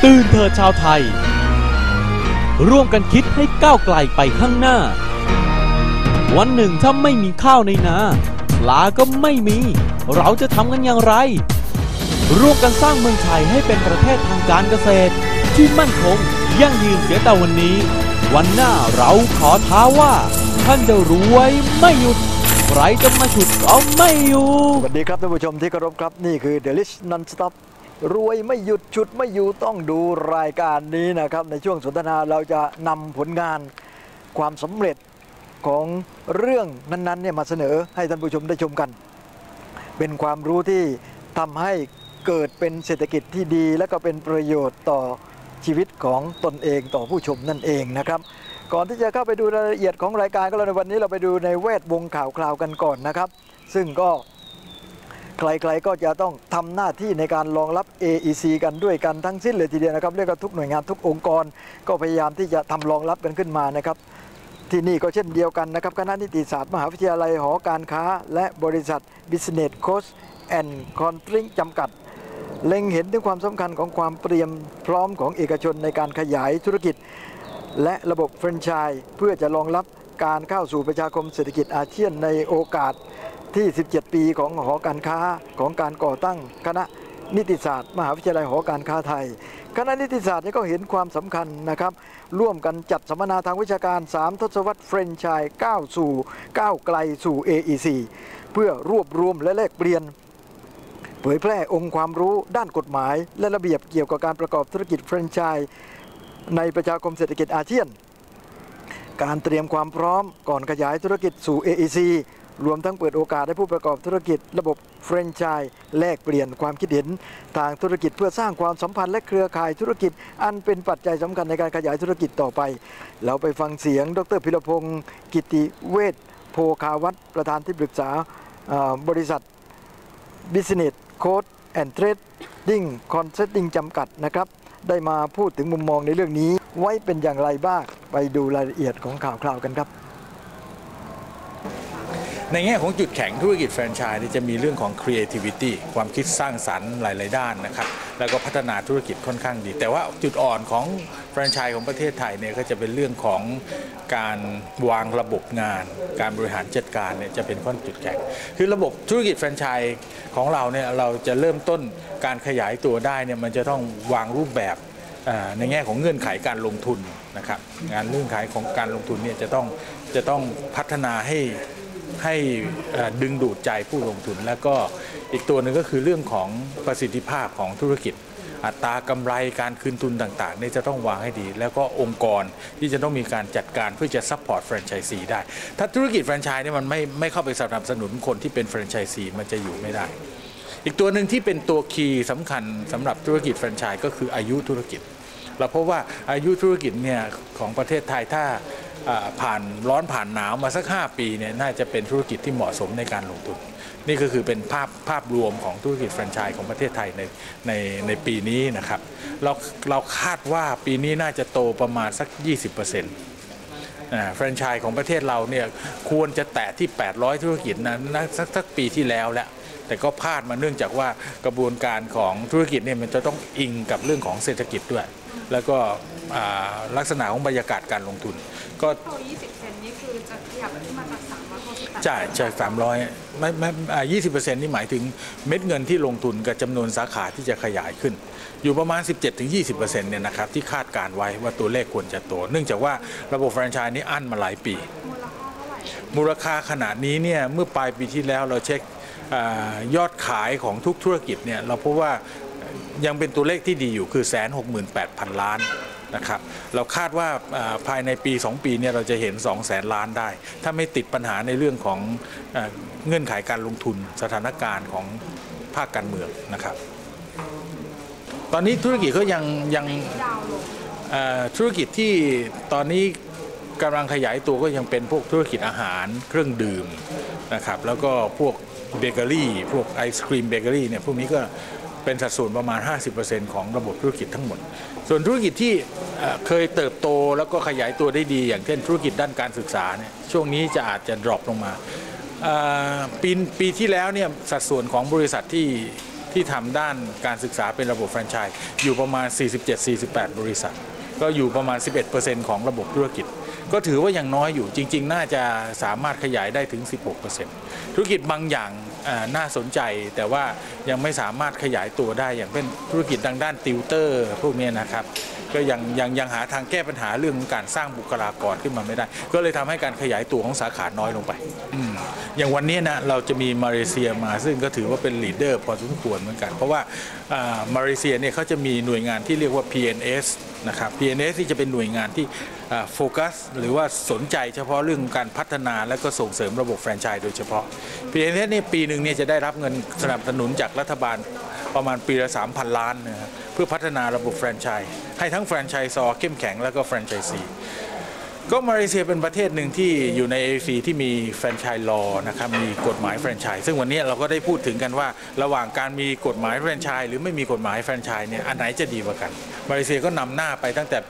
ตื่นเถิดชาวไทยร่วมกันคิดให้ก้าวไกลไปข้างหน้าวันหนึ่งถ้าไม่มีข้าวในนาปลาก็ไม่มีเราจะทำกันอย่างไรร่วมกันสร้างเมืองไทยให้เป็นประเทศทางการเกษตรที่มั่นคงยั่งยืนเสียแต่วันนี้วันหน้าเราขอท้าว่าท่านจะรวยไม่หยุดใครจะมาฉุดก็ไม่อยู่สวัสดีครับท่านผู้ชมที่เคารพครับนี่คือ The Rich Non-Stop รวยไม่หยุดฉุดไม่อยู่ต้องดูรายการนี้นะครับในช่วงสนทนาเราจะนำผลงานความสำเร็จของเรื่องนั้นๆเนี่ยมาเสนอให้ท่านผู้ชมได้ชมกันเป็นความรู้ที่ทำให้เกิดเป็นเศรษฐกิจที่ดีและก็เป็นประโยชน์ต่อชีวิตของตนเองต่อผู้ชมนั่นเองนะครับก่อนที่จะเข้าไปดูรายละเอียดของรายการก็แล้วในวันนี้เราไปดูในแวดวงข่าวคราวกันก่อนนะครับซึ่งก็ใครๆก็จะต้องทำหน้าที่ในการรองรับ AEC กันด้วยกันทั้งสิ้นเลยทีเดียวนะครับเรียกว่าทุกหน่วยงานทุกองค์กรก็พยายามที่จะทำรองรับกันขึ้นมานะครับที่นี่ก็เช่นเดียวกันนะครับคณะนิติศาสตร์มหาวิทยาลัยหอการค้าและบริษัท Business Coach and Consulting จำกัดเล็งเห็นถึงความสำคัญของความเตรียมพร้อมของเอกชนในการขยายธุรกิจและระบบแฟรนไชส์เพื่อจะรองรับการเข้าสู่ประชาคมเศรษฐกิจอาเซียนในโอกาสที่17ปีของหอการค้าของการก่อตั้งคณะนิติศาสตร์มหาวิทยาลัยหอการค้าไทยคณะนิติศาสตร์นี้ก็เห็นความสำคัญนะครับร่วมกันจัดสัมมนาทางวิชาการ3ทศวรรษแฟรนไชส์ก้าวไกลสู่ AEC เพื่อรวบรวมและแลกเปลี่ยนเผยแพร่องค์ความรู้ด้านกฎหมายและระเบียบเกี่ยวกับการประกอบธุรกิจแฟรนไชส์ในประชาคมเศรษฐกิจอาเซียนการเตรียมความพร้อมก่อนขยายธุรกิจสู่ AEC รวมทั้งเปิดโอกาสให้ผู้ประกอบธุรกิจระบบแฟรนไชส์แลกเปลี่ยนความคิดเห็นทางธุรกิจเพื่อสร้างความสัมพันธ์และเครือข่ายธุรกิจอันเป็นปัจจัยสำคัญในการขยายธุรกิจต่อไปเราไปฟังเสียงดร.พิรพงศ์กิติเวชโภคาวัฒน์ประธานที่ปรึกษาบริษัท Business Coach and Trading Consulting จำกัดนะครับได้มาพูดถึงมุมมองในเรื่องนี้ไว้เป็นอย่างไรบ้างไปดูรายละเอียดของข่าวคราวกันครับในแง่ของจุดแข็งธุรกิจแฟรนไชส์จะมีเรื่องของ creativity ความคิดสร้างสรรค์หลายๆด้านนะครับแล้วก็พัฒนาธุรกิจค่อนข้างดีแต่ว่าจุดอ่อนของแฟรนไชส์ของประเทศไทยเนี่ยก็จะเป็นเรื่องของการวางระบบงานการบริหารจัดการเนี่ยจะเป็นข้อจุดแข็งคือระบบธุรกิจแฟรนไชส์ของเราเนี่ยเราจะเริ่มต้นการขยายตัวได้เนี่ยมันจะต้องวางรูปแบบในแง่ของเงื่อนไขการลงทุนนะครับงานเงื่อนไขของการลงทุนเนี่ยจะต้องพัฒนาให้ดึงดูดใจผู้ลงทุนแล้วก็อีกตัวหนึ่งก็คือเรื่องของประสิทธิภาพของธุรกิจอัตรากำไรการคืนทุนต่างๆนี่จะต้องวางให้ดีแล้วก็องค์กรที่จะต้องมีการจัดการเพื่อจะซัพพอร์ตแฟรนไชส์ซีได้ถ้าธุรกิจแฟรนไชส์นี่มันไม่เข้าไปสนับสนุนคนที่เป็นแฟรนไชส์ซีมันจะอยู่ไม่ได้อีกตัวหนึ่งที่เป็นตัวคีย์สำคัญสำหรับธุรกิจแฟรนไชส์ก็คืออายุธุรกิจเราพบว่าอายุธุรกิจเนี่ยของประเทศไทยถ้าผ่านร้อนผ่านหนาวมาสัก5ปีเนี่ยน่าจะเป็นธุรกิจที่เหมาะสมในการลงทุนนี่ก็คือเป็นภาพรวมของธุรกิจแฟรนไชส์ของประเทศไทยในปีนี้นะครับเราคาดว่าปีนี้น่าจะโตประมาณสัก 20%แฟรนไชส์ของประเทศเราเนี่ยควรจะแตะที่800ธุรกิจนะสักปีที่แล้วแหละแต่ก็พลาดมาเนื่องจากว่ากระบวนการของธุรกิจเนี่ยมันจะต้องอิงกับเรื่องของเศรษฐกิจด้วยแล้วก็ลักษณะของบรรยากาศการลงทุนก็โต 20% นี่คือจะขยับขึ้นมาจาก300 ใช่300ไม่20%นี่หมายถึงเม็ดเงินที่ลงทุนกับจำนวนสาขาที่จะขยายขึ้นอยู่ประมาณ 17-20% เนี่ยนะครับที่คาดการไว้ว่าตัวเลขควรจะโตเนื่องจากว่าระบบแฟรนไชส์นี้อั้นมาหลายปีมูลค่าขนาดนี้เนี่ยเมื่อปลายปีที่แล้วเราเช็คยอดขายของทุกธุรกิจเนี่ยเราพบว่ายังเป็นตัวเลขที่ดีอยู่คือ 168,000 ล้านนะครับเราคาดว่าภายในปี2ปีเนี่ยเราจะเห็น 200,000 ล้านได้ถ้าไม่ติดปัญหาในเรื่องของเงื่อนไขการลงทุนสถานการณ์ของภาคการเมืองนะครับตอนนี้ธุรกิจก็ยังธุรกิจที่ตอนนี้กำลังขยายตัวก็ยังเป็นพวกธุรกิจอาหารเครื่องดื่มนะครับแล้วก็พวกเบเกอรี่พวกไอศครีมเบเกอรี่เนี่ยพวกนี้ก็เป็นสัดส่วนประมาณ 50% ของระบบธุรกิจทั้งหมดส่วนธุรกิจที่เคยเติบโตแล้วก็ขยายตัวได้ดีอย่างเช่นธุรกิจด้านการศึกษาเนี่ยช่วงนี้อาจจะดรอปลงมาปีที่แล้วเนี่ยสัดส่วนของบริษัทที่ที่ทำด้านการศึกษาเป็นระบบแฟรนไชส์อยู่ประมาณ 47-48 บริษัทก็อยู่ประมาณ 11% ของระบบธุรกิจก็ถือว่ายังน้อยอยู่จริงๆน่าจะสามารถขยายได้ถึง 16%ธุรกิจบางอย่างน่าสนใจแต่ว่ายังไม่สามารถขยายตัวได้อย่างเป็นธุรกิจทางด้านติวเตอร์พวกนี้นะครับก็ยังหาทางแก้ปัญหาเรื่องของการสร้างบุคลากรขึ้นมาไม่ได้ก็เลยทำให้การขยายตัวของสาขาน้อยลงไปอย่างวันนี้นะเราจะมีมาเลเซียมาซึ่งก็ถือว่าเป็นลีดเดอร์พอสมควรเหมือนกันเพราะว่ามาเลเซียเนี่ยเขาจะมีหน่วยงานที่เรียกว่า PNS นะครับ PNS ที่จะเป็นหน่วยงานที่โฟกัสหรือว่าสนใจเฉพาะเรื่องการพัฒนาและก็ส่งเสริมระบบแฟรนไชส์โดยเฉพาะ PNS นี่ปีหนึ่งเนี่ยจะได้รับเงินสนับสนุนจากรัฐบาลประมาณปีละ 3,000 ล้านนะครับเพื่อพัฒนาระบบแฟรนไชส์ให้ทั้งแฟรนไชส์ซอเข้มแข็งแล้วก็แฟรนไชส์ซีก็มาเลเซียเป็นประเทศหนึ่งที่อยู่ใน AAC ที่มีแฟรนไชส์ลอนะครับมีกฎหมายแฟรนไชส์ซึ่งวันนี้เราก็ได้พูดถึงกันว่าระหว่างการมีกฎหมายแฟรนไชส์หรือไม่มีกฎหมายแฟรนไชส์เนี่ยอันไหนจะดีกว่ากันมาเลเซียก็นำหน้าไปตั้งแต่ปี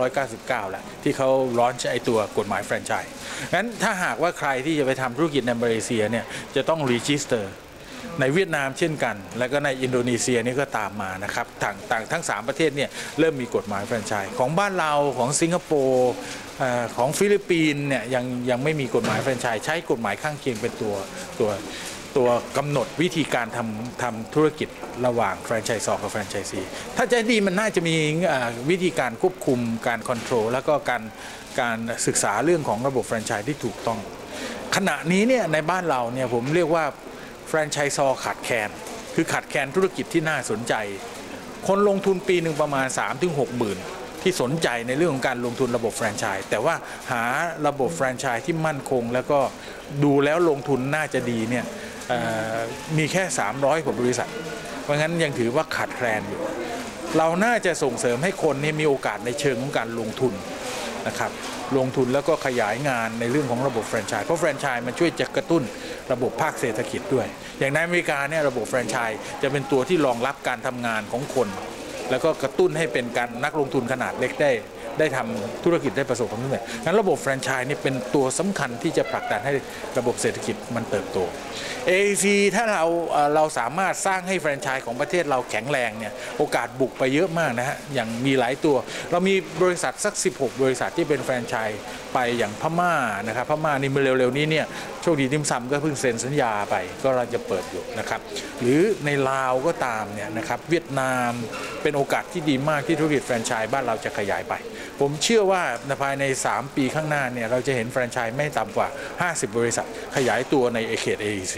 1999 แล้วที่เขาร้อนไอตัวกฎหมายแฟรนไชส์งั้นถ้าหากว่าใครที่จะไปทำธุรกิจในมาเลเซียเนี่ยจะต้องรีจิสเตอร์ในเวียดนามเช่นกันแล้วก็ในอินโดนีเซียนี่ก็ตามมานะครับทั้ง3ประเทศเนี่ยเริ่มมีกฎหมายแฟรนไชส์ของบ้านเราของสิงคโปร์ของฟิลิปปินส์เนี่ยยังไม่มีกฎหมายแฟรนไชส์ใช้กฎหมายข้างเคียงเป็นตัวกำหนดวิธีการทำธุรกิจระหว่างแฟรนไชส์ซอกับแฟรนไชส์ซีถ้าจะดีมันน่าจะมีวิธีการควบคุมการคอนโทรลแล้วก็การศึกษาเรื่องของระบบแฟรนไชส์ที่ถูกต้องขณะนี้เนี่ยในบ้านเราเนี่ยผมเรียกว่าแฟรนไชส์ซอขาดแคลนคือขาดแคลนธุรกิจที่น่าสนใจคนลงทุนปีหนึ่งประมาณ 3-6 หมื่นที่สนใจในเรื่องของการลงทุนระบบแฟรนไชส์แต่ว่าหาระบบแฟรนไชส์ที่มั่นคงแล้วก็ดูแล้วลงทุนน่าจะดีเนี่ยมีแค่300กว่าบริษัทเพราะงั้นยังถือว่าขาดแคลนอยู่เราน่าจะส่งเสริมให้คนนี่มีโอกาสในเชิงของการลงทุนนะครับลงทุนแล้วก็ขยายงานในเรื่องของระบบแฟรนไชส์เพราะแฟรนไชส์มันช่วยจะกระตุ้นระบบภาคเศรษฐกิจด้วยอย่างในอเมริกาเนี่ยระบบแฟรนไชส์จะเป็นตัวที่รองรับการทำงานของคนแล้วก็กระตุ้นให้เป็นการนักลงทุนขนาดเล็กได้ทำธุรกิจได้ประสบความสำเร็จงั้นระบบแฟรนไชส์นี่เป็นตัวสำคัญที่จะผลักดันให้ระบบเศรษฐกิจมันเติบโต AAC ถ้าเราสามารถสร้างให้แฟรนไชส์ของประเทศเราแข็งแรงเนี่ยโอกาสบุกไปเยอะมากนะฮะอย่างมีหลายตัวเรามีบริษัทสัก16บริษัทที่เป็นแฟรนไชส์ไปอย่างพม่านะครับพม่านี่เมื่อเร็วๆนี้เนี่ยโชคดีติมซำก็เพิ่งเซ็นสัญญาไปก็เราจะเปิดอยู่นะครับหรือในลาวก็ตามเนี่ยนะครับเวียดนามเป็นโอกาสที่ดีมากที่ธุรกิจแฟรนไชส์บ้านเราจะขยายไปผมเชื่อว่าภายใน3ปีข้างหน้าเนี่ยเราจะเห็นแฟรนไชส์ไม่ต่ำกว่า50บริษัทขยายตัวในเขต AEC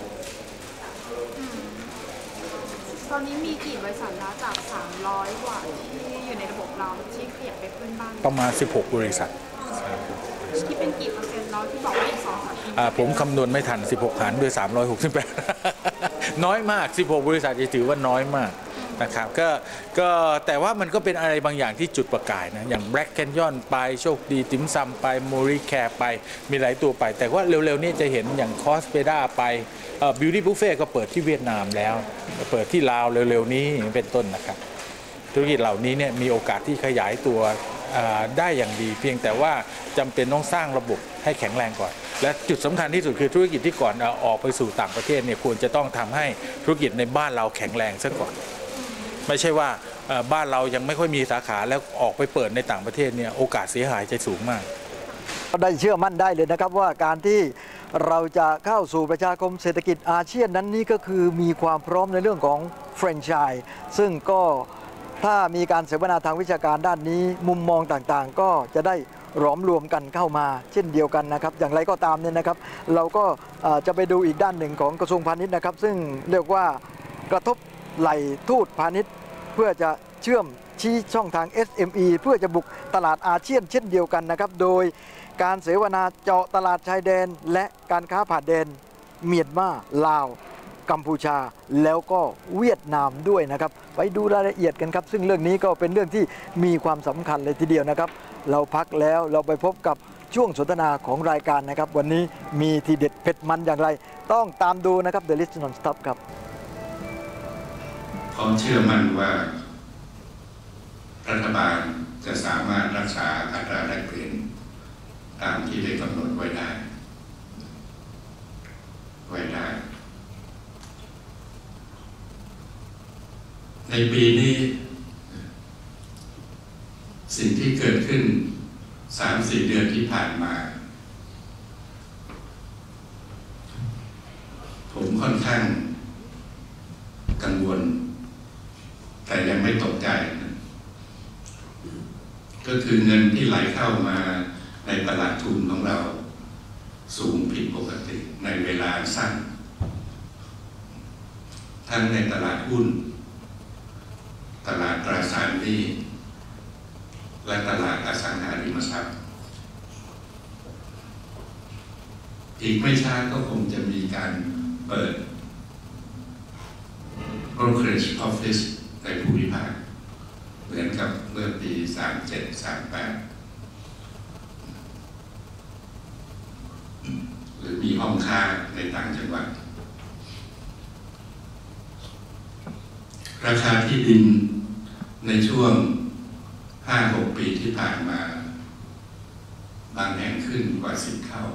ตอนนี้มีกี่บริษัทแล้วจาก300กว่าที่อยู่ในระบบเราที่ขยับไปขึ้นบ้างประมาณ16บริษัทที่เป็นกี่เปอร์เซ็นต์แล้วที่บอกว่าอีก2-3 ปีผมคำนวณไม่ทัน16หารด้วย368น้อยมาก16บริษัทจะถือว่าน้อยมากนะครับก็แต่ว่ามันก็เป็นอะไรบางอย่างที่จุดประกายนะอย่างแบล็กแคนยอนไปโชคดีติมซำไปโมริแคร์ไปมีหลายตัวไปแต่ว่าเร็วๆนี้จะเห็นอย่างคอสเปด้าไปบิวตี้บุฟเฟ่ก็เปิดที่เวียดนามแล้วเปิดที่ลาวเร็วๆนี้เป็นต้นนะครับธุรกิจเหล่านี้เนี่ยมีโอกาสที่ขยายตัวได้อย่างดีเพียงแต่ว่าจำเป็นต้องสร้างระบบให้แข็งแรงก่อนและจุดสำคัญที่สุดคือธุรกิจที่ก่อนออกไปสู่ต่างประเทศเนี่ยควรจะต้องทำให้ธุรกิจในบ้านเราแข็งแรงซะก่อนไม่ใช่ว่าบ้านเรายังไม่ค่อยมีสาขาแล้วออกไปเปิดในต่างประเทศเนี่ยโอกาสเสียหายจะสูงมากได้เชื่อมั่นได้เลยนะครับว่าการที่เราจะเข้าสู่ประชาคมเศรษฐกิจอาเซียนนั้นนี่ก็คือมีความพร้อมในเรื่องของแฟรนไชส์ซึ่งก็ถ้ามีการเสวนาทางวิชาการด้านนี้มุมมองต่างๆก็จะได้หลอมรวมกันเข้ามาเช่นเดียวกันนะครับอย่างไรก็ตามเนี่ยนะครับเราก็จะไปดูอีกด้านหนึ่งของกระทรวงพาณิชย์นะครับซึ่งเรียกว่ากระทบไหลทูตพาณิชย์เพื่อจะเชื่อมชี้ช่องทาง SME เพื่อจะบุกตลาดอาเซียนเช่นเดียวกันนะครับโดยการเสวนาเจาะตลาดชายแดนและการค้าผ่านแดนเมียนมาลาวกัมพูชาแล้วก็เวียดนามด้วยนะครับไปดูรายละเอียดกันครับซึ่งเรื่องนี้ก็เป็นเรื่องที่มีความสำคัญเลยทีเดียวนะครับเราพักแล้วเราไปพบกับช่วงสนทนาของรายการนะครับวันนี้มีทีเด็ดเผ็ดมันอย่างไรต้องตามดูนะครับ The List Non-Stop ครับผมเชื่อมั่นว่ารัฐบาลจะสามารถรักษาอัตราแลกเปลี่ยนตามที่ได้กำหนดไว้ได้ในปีนี้สิ่งที่เกิดขึ้น 3-4 เดือนที่ผ่านมาผมค่อนข้างกังวลแต่ยังไม่ตกใจก็คือเงินที่ไหลเข้ามาในตลาดทุนของเราสูงผิดปกติในเวลาสั้นทั้งในตลาดหุ้นตลาดตราสารหนี้และตลาดอสังหาริมทรัพย์อีกไม่ช้าก็คงจะมีการเปิด brokerage office ในภูมิภาคเหมือนกับเมื่อปี 37-38 หรือมีห้องค้าในต่างจังหวัดราคาที่ดินในช่วง 5-6 ปีที่ผ่านมาบางแห่งขึ้นกว่า 10 เท่า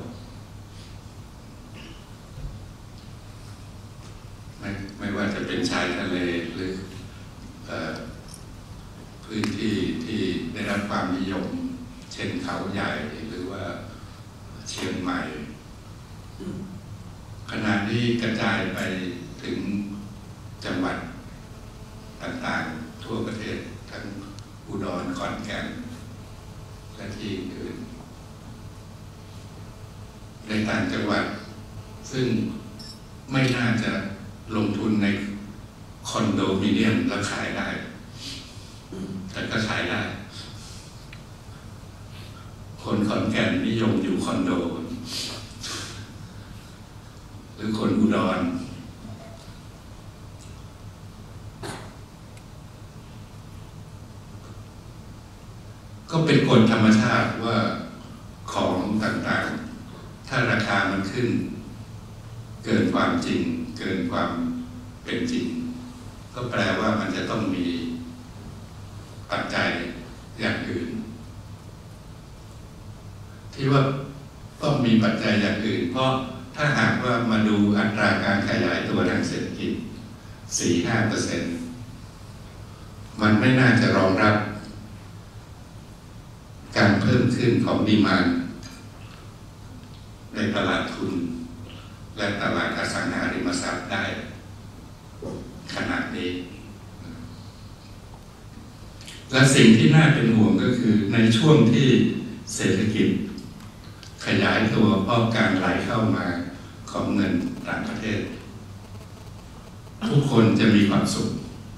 ไม่ว่าจะเป็นชายทะเลหรือพื้นที่ที่ได้รับความนิยมเช่นเขาใหญ่หรือว่าเชียงใหม่ขณะนี้กระจายไปถึงจังหวัดต่างๆทั่วประเทศทั้งอุดรขอนแก่นและที่อื่นในต่างจังหวัดซึ่งไม่น่าจะลงทุนในคอนโดมิเนียมแล้วขายได้แต่ก็ขายได้คนขอนแก่นนิยมอยู่คอนโดหรือคนอุดรก็เป็นกฎธรรมชาติว่าของต่างๆถ้าราคามันขึ้นเกินความจริงเกินความเป็นจริงก็แปลว่ามันจะต้องมีปัจจัยอย่างอื่นที่ว่าต้องมีปัจจัยอย่างอื่นเพราะถ้าหากว่ามาดูอัตราการขยายตัวทางเศรษฐกิจ 4-5% มันไม่น่าจะรองรับการเพิ่มขึ้นของดีมานด์ในตลาดทุนและตลาดอสังหาริมทรัพย์ได้ขนาดนี้และสิ่งที่น่าเป็นห่วงก็คือในช่วงที่เศรษฐกิจขยายตัวเพราะการไหลเข้ามาของเงินต่างประเทศทุกคนจะมีความสุข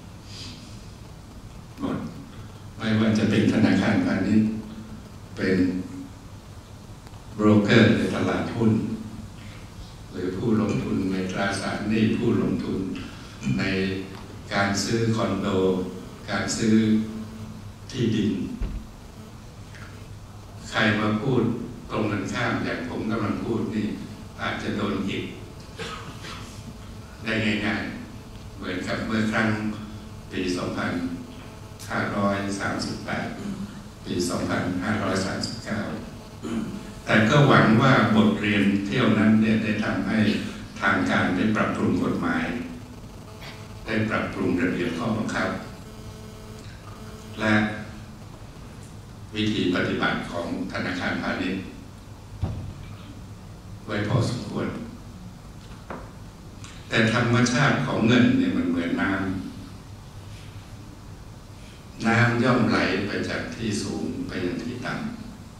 หมดไม่ว่าจะเป็นธนาคารพาณิชย์เป็นโบรกเกอร์ในตลาดหุ้นหรือผู้ลงทุนในตราสารหนี้ผู้ลงทุนในการซื้อคอนโดการซื้อที่ดินใครมาพูดตรงกันข้ามอย่างผมกำลังพูดนี่อาจจะโดนหยิบได้ง่ายๆเหมือนกับเมื่อครั้งปี 2538 ปี 2539 แต่ก็หวังว่าบทเรียนเที่ยวนั้นเนี่ยได้ทำให้ทางการได้ปรับปรุงกฎหมายได้ปรับปรุงระเบียบข้อบังคับและวิธีปฏิบัติของธนาคารพาณิชย์ไว้พอสมควรแต่ธรรมชาติของเงินเนี่ยมันเหมือนน้ำย่อมไหลไปจากที่สูงไปยังที่ต่ำ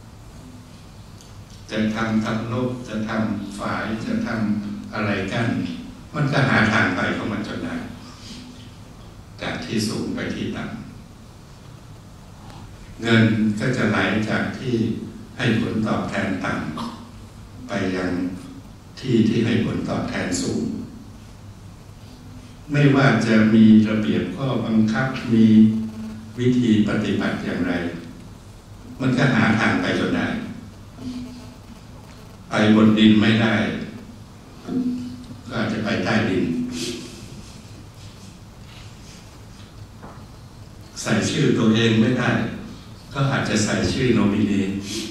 จะทำทับลบจะทำฝายจะทำอะไรกันมันก็หาทางไปของมันจนได้จากที่สูงไปที่ต่ำเงินก็จะไหลจากที่ให้ผลตอบแทนต่ำไปยังที่ที่ให้ผลตอบแทนสูงไม่ว่าจะมีระเบียบข้อบังคับมีวิธีปฏิบัติอย่างไรมันก็หาทางไปจนได้ไปบนดินไม่ได้ก็อาจจะไปใต้ดินใส่ชื่อตัวเองไม่ได้ก็อาจจะใส่ชื่อโนมินี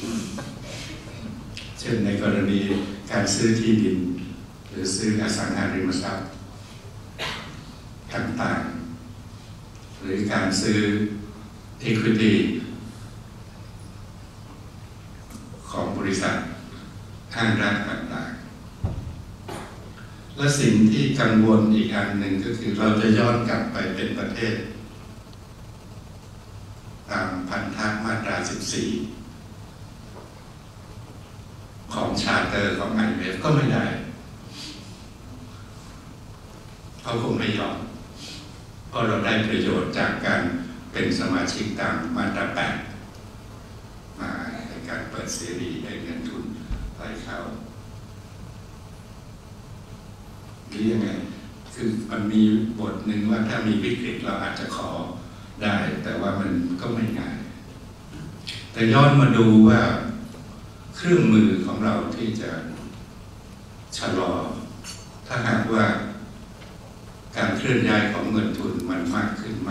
เช่นในกรณีการซื้อที่ดินหรือซื้ออสังหาริมทรัพย์ต่างๆหรือการซื้อ equity ของบริษัทห้างร้านต่างๆและสิ่งที่กังวลอีกอันหนึ่งก็คือเราจะย้อนกลับไปเป็นประเทศตามพันธะมาตรา 14 ของชาร์เตอร์ของ IMF ก็ไม่ได้เขาคงไม่ยอมเพราะเราได้ประโยชน์จากการเป็นสมาชิกตามมาตรา 8 มาในการเปิดเสรีให้เงินทุนไหลเข้าหรือยังไงคือมันมีบทหนึ่งว่าถ้ามีวิกฤตเราอาจจะขอได้แต่ว่ามันก็ไม่ง่ายแต่ย้อนมาดูว่าเครื่องมือของเราที่จะชะลอถ้าหากว่าการเคลื่อนย้ายของเงินทุนมันมากขึ้น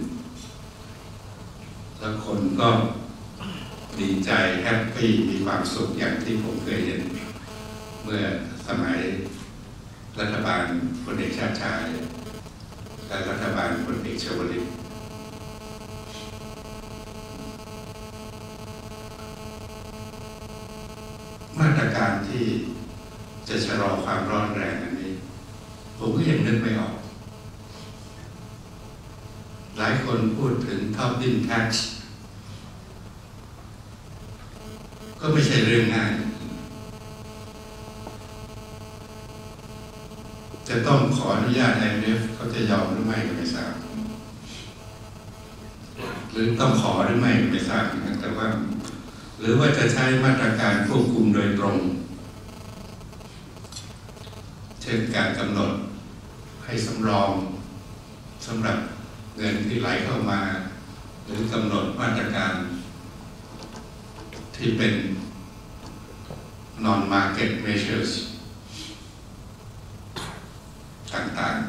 แล้วคนก็ดีใจแฮปปี้มีความสุขอย่างที่ผมเคยเห็นเมื่อสมัยรัฐบาลพลเอกชาติชายและรัฐบาลพลเอกชวลิตมาตรการที่จะชะลอความร้อนแรงอันนี้ผมก็ยังนึกไม่ออกหลายคนพูดถึง Tobin Tax ก็ไม่ใช่เรื่องง่ายจะต้องขออนุญาต IMF เขาจะยอมหรือไม่ก็ไม่ทราบหรือต้องขอหรือไม่ก็ไม่ทราบนะแต่ว่าหรือว่าจะใช้มาตรการควบคุมโดยตรงเช่นการกำหนดให้สำรองสำหรับเงินที่ไหลเข้ามาหรือกำหนดมาตรการที่เป็น non market measures ต่าง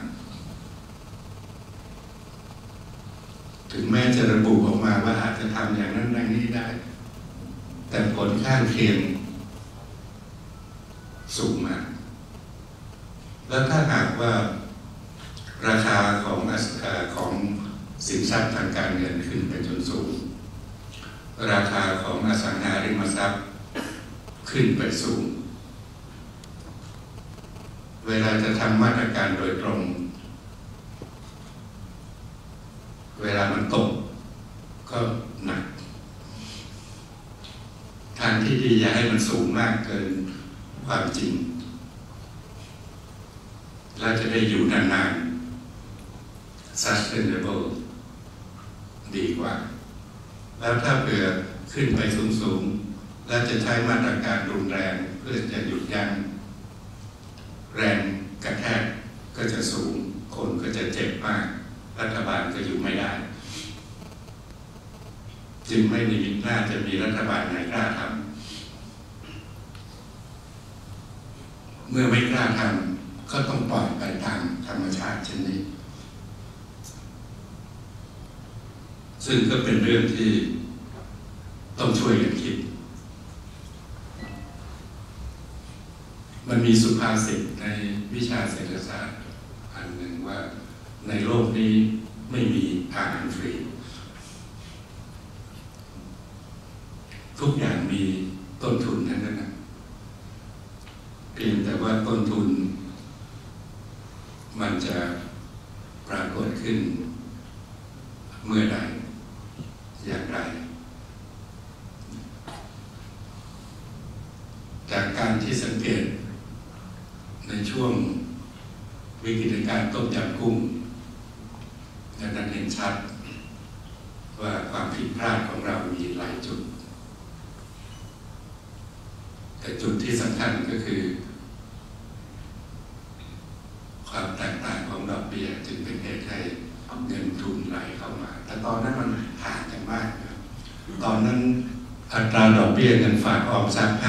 ๆถึงแม้จะระบุออกมาว่าอาจจะทำอย่างนั้นอย่างนี้ได้แต่ผลข้างเคียงสูงมากแล้วถ้าหากว่าราคาของสินทรัพย์ทางการเงินขึ้นไปจนสูงราคาของอสังหาริมทรัพย์ขึ้นไปสูงเวลาจะทำมาตรการโดยตรงเวลามันตกก็หนักทางที่ดีอย่าให้มันสูงมากเกินความจริงแล้วจะได้อยู่นานๆ sustainable ดีกว่าแล้วถ้าเผื่อขึ้นไปสูงๆแล้วจะใช้มาตรการรุนแรงเพื่อจะหยุดยั้งแรงกระแทกก็จะสูงคนก็จะเจ็บมากรัฐบาลก็อยู่ไม่ได้จึงไม่น่าจะมีรัฐบาลไหนกล้าทำเมื่อไม่กล้าทำก็ต้องปล่อยไปตามธรรมชาติเช่นนี้ซึ่งก็เป็นเรื่องที่ต้องช่วยกันคิดมันมีสุภาษิตในวิชาเศรษฐศาสตร์อันหนึ่งว่าในโลกนี้ไม่มีอาหารฟรีทุกอย่างมีต้นทุนทั้งนั้นนะเพียงแต่ว่าต้นทุนมันจะปรากฏขึ้นเมื่อใดอย่างไรจากการที่สังเกตในช่วงวิกฤตการณ์ต้มยำกุ้งนั้นเห็นชัดว่าความผิดพลาดของเรามีหลายจุดแต่จุดที่สำคัญก็คือความแตกต่างของดอกเบี้ยจึงเป็นเหตุให้เงินทุนไหลเข้ามาแต่ตอนนั้นมันห่างกันมากนะตอนนั้นอัตราดอกเบี้ยเงินฝากออมทรัพย์ 5%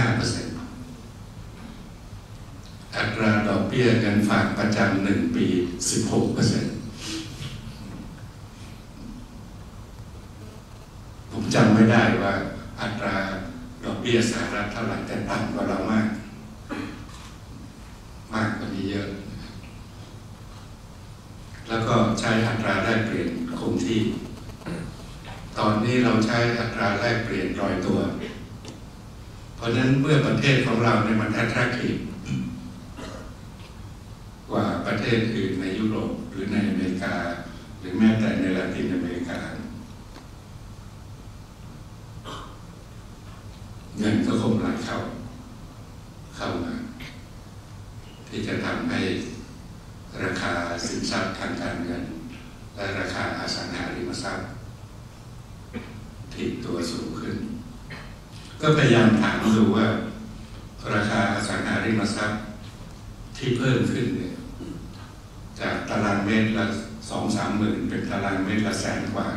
อัตราดอกเบี้ยเงินฝากประจำ1 ปี 16%ผมจำไม่ได้ว่าอัตราดอกเบี้ยสหรัฐเท่าไหร่แต่ต่ำกว่าเรามากกว่านี้เยอะแล้วก็ใช้อัตราแลกเปลี่ยนคคงที่ ตอนนี้เราใช้อัตราแลกเปลี่ยนลอยตัว เพราะฉะนั้นเมื่อประเทศของเราเนี่ยมัน attractive กว่าประเทศอื่นในยุโรปหรือในอเมริกาหรือแม้แต่ในลาตินอเมริกาเงินก็คงไหลเข้ามาที่จะทำให้ราคาสินทรัพย์ทางการเงินและราคาอสังหาริมทรัพย์ที่ตัวสูงขึ้นก็พยายามถามดูว่าราคาอสังหาริมทรัพย์ที่เพิ่มขึ้นเนี่ยจากตารางเมตรละ 2-3 หมื่นเป็นตารางเมตรละ100,000 กว่า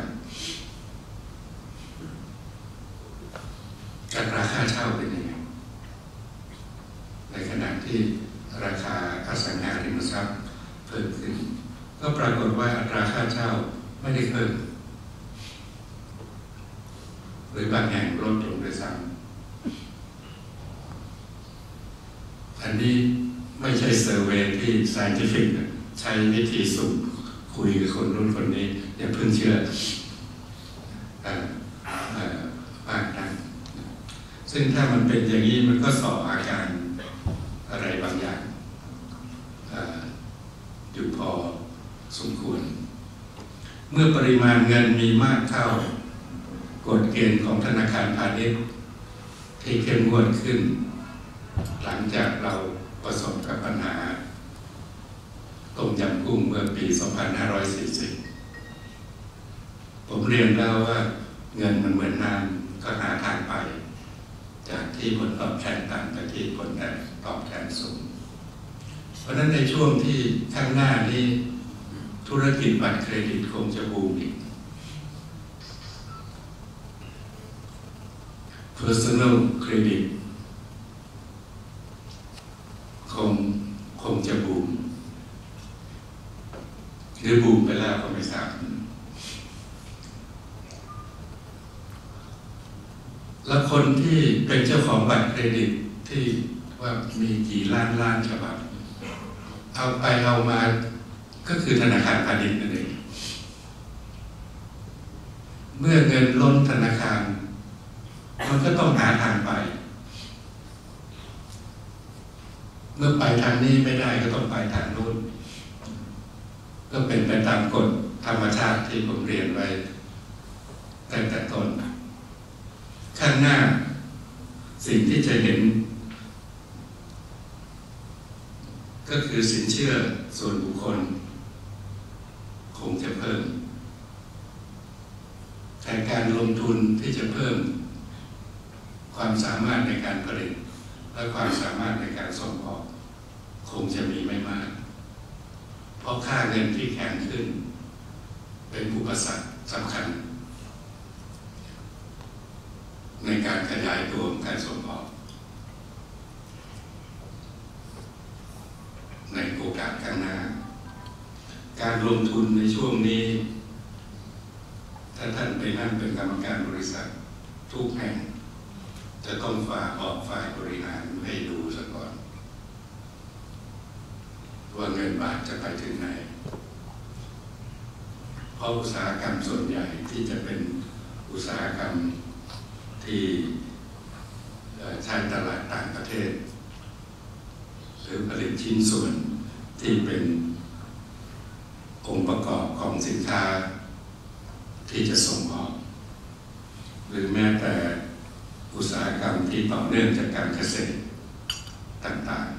อัตราค่าเช่าเป็นยังไงในขณะที่ราคาอสังหาริมทรัพย์เพิ่มขึ้นก็ปรากฏว่าอัตราค่าเช่าไม่ได้เพิ่มหรือบางแห่งลดลงด้วยซ้ำอันนี้ไม่ใช่เซอร์เวย์ที่ scientific ใช้วิธีสุ่มคุยกับคนรุ่นคนนี้อย่าเพิ่งเชื่อมากนักซึ่งถ้ามันเป็นอย่างนี้มันก็ส่ออาการอะไรบางอย่างอยู่พอสมควรเมื่อปริมาณเงินมีมากเท่ากฎเกณฑ์ของธนาคารพาณิชย์ที่เข้มงวดขึ้นหลังจากเราประสบกับปัญหาต้มยำกุ้งเมื่อปี 2540 ผมเรียนแล้วว่าเงินมันเหมือนน้ำก็หาทางไปจากที่ผลตอบแทนต่ำไปที่ผลตอบแทนสูงเพราะฉะนั้นในช่วงที่ข้างหน้านี้ธุรกิจบัตรเครดิตคงจะบูมอีก Personal Credit คงจะบูมหรือบูมไปแล้วก็ไม่ทราบแล้วคนที่เป็นเจ้าของบัตรเครดิตที่ว่ามีกี่ล้านฉบับเอาไปเอามาก็คือธนาคารพาณิชย์นั่นเองเมื่อเงินล้นธนาคารมันก็ต้องหาทางไปเมื่อไปทางนี้ไม่ได้ก็ต้องไปทางโน้นก็เป็นไปตามกฎธรรมชาติที่ผมเรียนไว้ตั้งแต่ต้นข้างหน้าสิ่งที่จะเห็นก็คือสินเชื่อส่วนบุคคลคงจะเพิ่มแต่การลงทุนที่จะเพิ่มความสามารถในการผลิตและความสามารถในการส่งออกคงจะมีไม่มากเพราะค่าเงินที่แข็งขึ้นเป็นอุปสรรคสำคัญในการขยายตัวของการส่งออกในโอกาสข้างหน้าการลงทุนในช่วงนี้ถ้าท่านไปนั่งเป็นกรรมการบริษัททุกแห่งจะต้องบอกฝ่ายบริหารให้ดูซะก่อนว่าเงินบาทจะไปถึงไหนเพราะอุตสาหกรรมส่วนใหญ่ที่จะเป็นอุตสาหกรรมที่ใช้ตลาดต่างประเทศหรือผลิตชิ้นส่วนที่เป็นองค์ประกอบของสินค้าที่จะส่งออกหรือแม้แต่อุตสาหกรรมที่ต่อเนื่องจากการเกษตรต่าง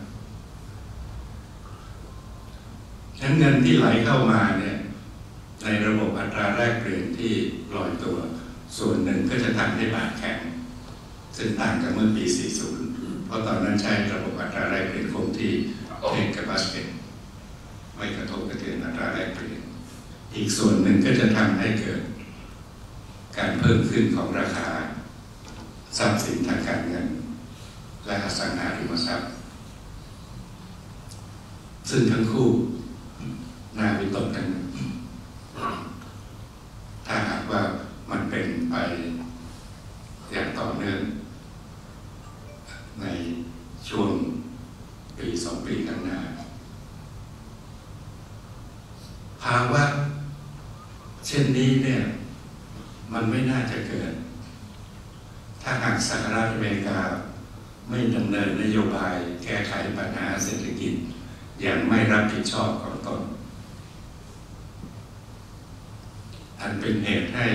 ๆฉะนั้นเงินที่ไหลเข้ามาเนี่ยในระบบอัตราแลกเปลี่ยนที่ลอยตัวส่วนหนึ่งก็จะทำให้บาทแข็งซึ่งต่างกับเมื่อปี 40 เพราะตอนนั้นใช้ระบบอัตราแลกเปลี่ยนคงที่เทคกับบาสเกตไม่กระทบกระเทือนอัตราแลกเปลี่ยนอีกส่วนหนึ่งก็จะทำให้เกิดการเพิ่มขึ้นของราคาทรัพย์สินทางการเงินและอสังหาริมทรัพย์ซึ่งทั้งคู่น่าวิตกกันถ้าหากว่ามันเป็นไปอย่างต่อเนื่องในช่วงปี 2 ปีข้างหน้าภาวะเช่นช่นนี้เนี่ยมันไม่น่าจะเกิดถ้าหากสหรัฐอเมริกาไม่ดำเนินนโยบายแก้ไขปัญหาเศรษฐกิจอย่างไม่รับผิดชอบของตนอันเป็นเหตุให้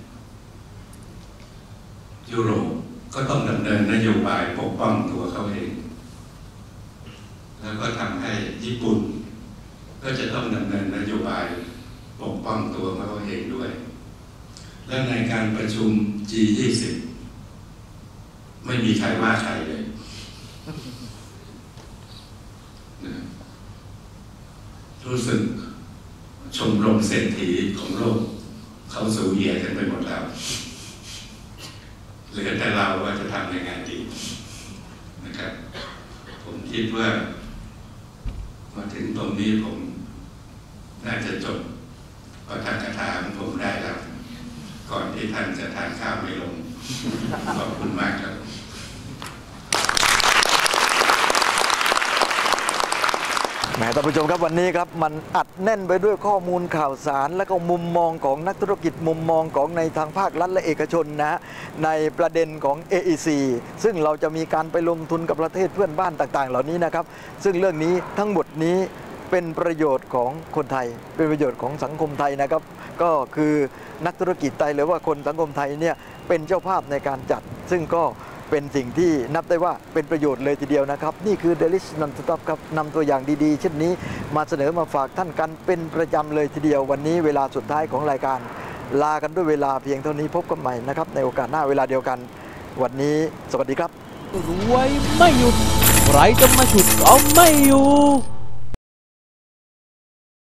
ยุโรปก็ต้องดำเนินนโยบายปกป้องตัวเขาเองแล้วก็ทำให้ญี่ปุ่นก็จะต้องดำเนินนโยบายปกป้องตัวเขาเองด้วยและในการประชุม G20 ไม่มีใครว่าใครเลยนะรู้สึกชมรมเศรษฐีของโลกเขาสูญเสียกันไปหมดแล้วเหลือแต่เราว่าจะทำยังไงดีนะครับผมคิดว่ามาถึงตรงนี้ผมน่าจะจบปาฐกถาของผมได้แล้วก่อนที่ท่านจะทานข้าวไม่ลงขอบคุณมากครับแหมท่านผู้ชมครับวันนี้ครับมันอัดแน่นไปด้วยข้อมูลข่าวสารและก็มุมมองของนักธุรกิจมุมมองของในทางภาครัฐและเอกชนนะในประเด็นของ AEC ซึ่งเราจะมีการไปลงทุนกับประเทศเพื่อนบ้านต่างๆเหล่านี้นะครับซึ่งเรื่องนี้ทั้งหมดนี้เป็นประโยชน์ของคนไทยเป็นประโยชน์ของสังคมไทยนะครับก็คือนักธุรกิจไทยหรือว่าคนสังคมไทยเนี่ยเป็นเจ้าภาพในการจัดซึ่งก็เป็นสิ่งที่นับได้ว่าเป็นประโยชน์เลยทีเดียวนะครับนี่คือ Delish Non-Stop ครับนำตัวอย่างดีๆเช่นนี้มาเสนอมาฝากท่านกันเป็นประจำเลยทีเดียววันนี้เวลาสุดท้ายของรายการลากันด้วยเวลาเพียงเท่านี้พบกันใหม่นะครับในโอกาสหน้าเวลาเดียวกันวันนี้สวัสดีครับรวยไม่หยุดใครจะมาฉุดก็ไม่อยู่